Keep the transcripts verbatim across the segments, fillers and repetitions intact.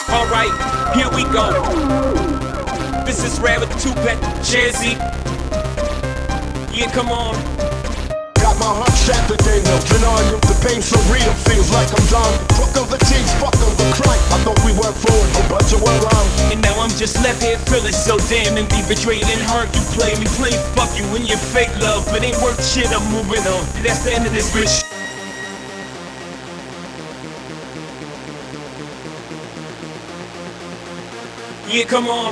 Alright, here we go. This is Ravr, two-pack, Jazzy. Yeah, come on. Got my heart shattered, they know. Been on you, the pain so real, feels like I'm done. Fuck of the teeth, fuck of the crime. I thought we went forward, but you were wrong. And now I'm just left here feeling so damn empty, betrayed and hurt. You play me, play fuck you and your fake love, but ain't worth shit, I'm moving on. That's the end of this bitch. Yeah, come on.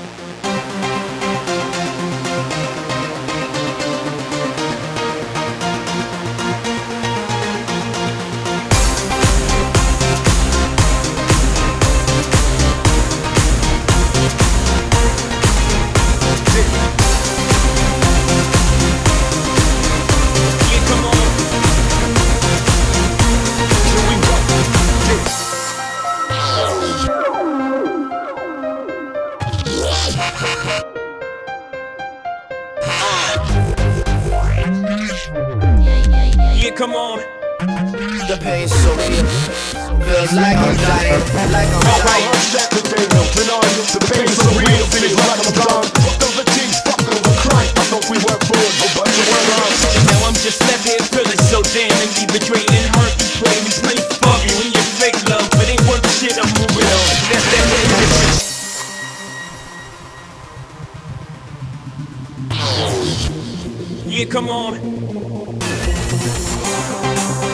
Yeah, come on. The pain's so real, feels like I'm dying, like I'm dying. Been on you, the pain so real, feels like I'm gone. Fuck of the teeth, fuck of the crime. I thought we were forward, but you were wrong. And now I'm just left here feeling so damn empty, betrayed and hurt. You play me, play fuck you and your fake love, but ain't worth shit, I'm moving on. That's that way of this. Yeah, come on.